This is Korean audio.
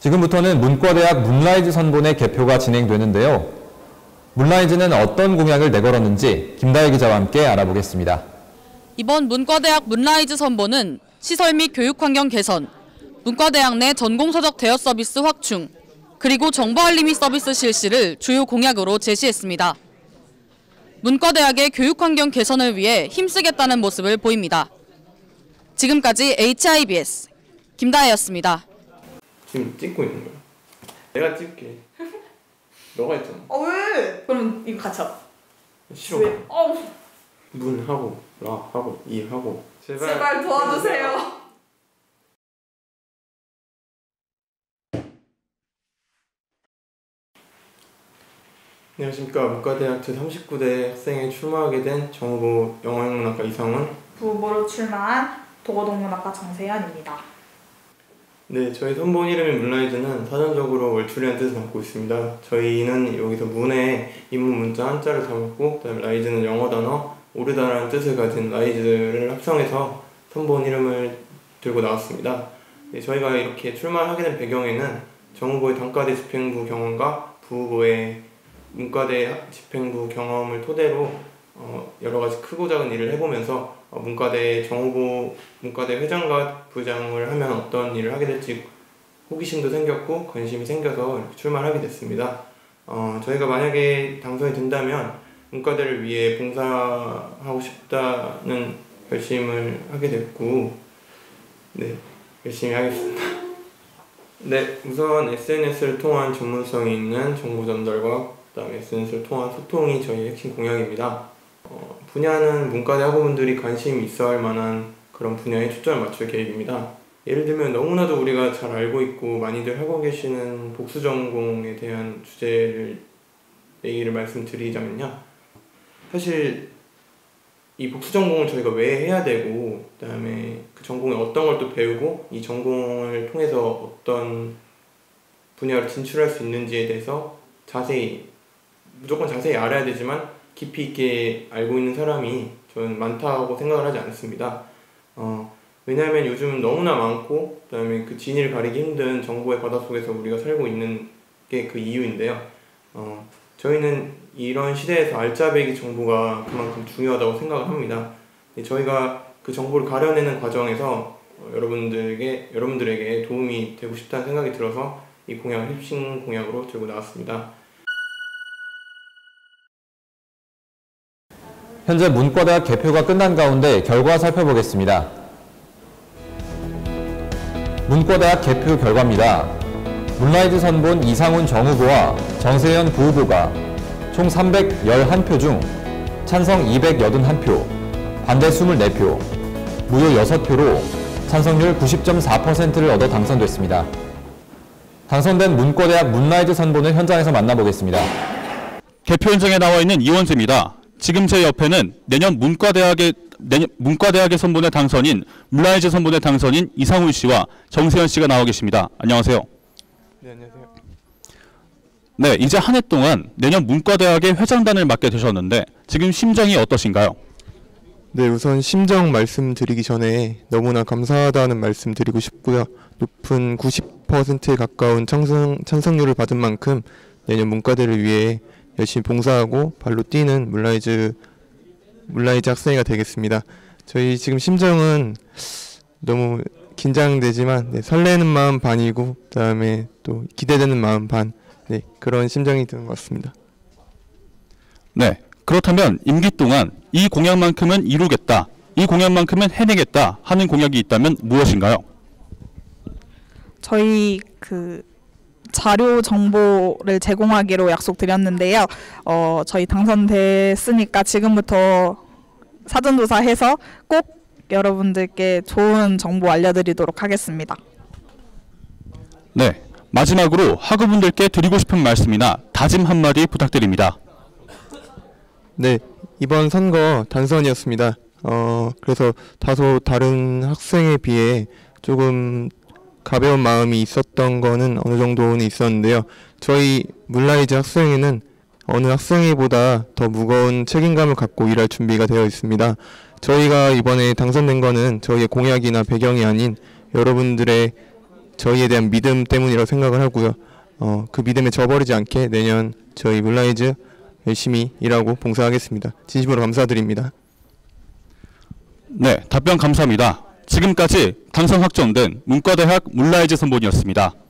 지금부터는 문과대학 문라이즈 선본의 개표가 진행되는데요. 문라이즈는 어떤 공약을 내걸었는지 김다혜 기자와 함께 알아보겠습니다. 이번 문과대학 문라이즈 선본은 시설 및 교육환경 개선, 문과대학 내 전공서적 대여 서비스 확충, 그리고 정보 알림이 서비스 실시를 주요 공약으로 제시했습니다. 문과대학의 교육환경 개선을 위해 힘쓰겠다는 모습을 보입니다. 지금까지 HIBS 김다혜였습니다. 지금 찍고 있는 거야. 내가 찍게. 너가 했잖아. 왜? 그럼 이거 같이 하자. 싫어. 왜? 문 하고 라 하고 이 하고. 제발 도와주세요. 안녕하십니까. 문과대학 제39대 학생에 출마하게 된 정후보 영어영문학과 이상훈, 부후보로 출마한 도고동문학과 정세현입니다. 네, 저희 선본 이름인 문라이즈는 사전적으로 월출이라는 뜻을 담고 있습니다. 저희는 여기서 문에 인문 문자 한자를 담았고, 그다음에 라이즈는 영어 단어 오르다라는 뜻을 가진 라이즈를 합성해서 선본 이름을 들고 나왔습니다. 네, 저희가 이렇게 출마하게 된 배경에는 정후보의 단과대 집행부 경험과 부후보의 문과대 집행부 경험을 토대로 여러 가지 크고 작은 일을 해보면서 문과대 정후보 문과대 회장과 부장을 하면 어떤 일을 하게 될지 호기심도 생겼고 관심이 생겨서 이렇게 출마를 하게 됐습니다. 저희가 만약에 당선이 된다면 문과대를 위해 봉사하고 싶다는 결심을 하게 됐고, 네, 열심히 하겠습니다. 네, 우선 SNS를 통한 전문성이 있는 정보 전달과 그다음에 SNS를 통한 소통이 저희의 핵심 공약입니다. 분야는 문과대 학우분들이 관심이 있어 할 만한 그런 분야에 초점을 맞출 계획입니다. 예를 들면 너무나도 우리가 잘 알고 있고 많이들 하고 계시는 복수전공에 대한 주제를 얘기를 말씀드리자면요. 사실 이 복수전공을 저희가 왜 해야 되고, 그다음에 그 전공에 어떤 걸 또 배우고 이 전공을 통해서 어떤 분야로 진출할 수 있는지에 대해서 무조건 자세히 알아야 되지만 깊이 있게 알고 있는 사람이 저는 많다고 생각을 하지 않습니다. 왜냐하면 요즘은 너무나 많고 그다음에 그 진위를 가리기 힘든 정보의 바닷속에서 우리가 살고 있는 게 그 이유인데요. 저희는 이런 시대에서 알짜배기 정보가 그만큼 중요하다고 생각을 합니다. 저희가 그 정보를 가려내는 과정에서 여러분들에게 도움이 되고 싶다는 생각이 들어서 이 공약을 핵심 공약으로 들고 나왔습니다. 현재 문과대학 개표가 끝난 가운데 결과 살펴보겠습니다. 문과대학 개표 결과입니다. 문라이즈 선본 이상훈 정후보와 정세현 부후보가 총 311표 중 찬성 281표, 반대 24표, 무효 6표로 찬성률 90.4%를 얻어 당선됐습니다. 당선된 문과대학 문라이즈 선본을 현장에서 만나보겠습니다. 개표 현장에 나와 있는 이원재입니다. 지금 제 옆에는 내년 문과대학의 선본의 당선인 문라이즈 선본의 당선인 이상훈 씨와 정세현 씨가 나와 계십니다. 안녕하세요. 네, 안녕하세요. 네, 이제 한 해 동안 내년 문과대학의 회장단을 맡게 되셨는데 지금 심정이 어떠신가요? 네, 우선 심정 말씀드리기 전에 너무나 감사하다는 말씀 드리고 싶고요. 높은 90%에 가까운 찬성률을 받은 만큼 내년 문과대를 위해 열심히 봉사하고 발로 뛰는 문라이즈 학생회가 되겠습니다. 저희 지금 심정은 너무 긴장되지만 설레는 마음 반이고 그다음에 또 기대되는 마음 반, 그런 심정이 드는 것 같습니다. 네, 그렇다면 임기 동안 이 공약만큼은 이루겠다, 이 공약만큼은 해내겠다 하는 공약이 있다면 무엇인가요? 저희 자료 정보를 제공하기로 약속드렸는데요. 저희 당선됐으니까 지금부터 사전조사해서 꼭 여러분들께 좋은 정보 알려드리도록 하겠습니다. 네, 마지막으로 학우분들께 드리고 싶은 말씀이나 다짐 한마디 부탁드립니다. 네, 이번 선거 단선이었습니다. 그래서 다소 다른 학생에 비해 조금 가벼운 마음이 있었던 거는 어느 정도는 있었는데요. 저희 문라이즈 학생회는 어느 학생회보다 더 무거운 책임감을 갖고 일할 준비가 되어 있습니다. 저희가 이번에 당선된 거는 저희의 공약이나 배경이 아닌 여러분들의 저희에 대한 믿음 때문이라고 생각을 하고요. 그 믿음에 저버리지 않게 내년 저희 문라이즈 열심히 일하고 봉사하겠습니다. 진심으로 감사드립니다. 네, 답변 감사합니다. 지금까지 당선 확정된 문과대학 문라이즈 선본이었습니다.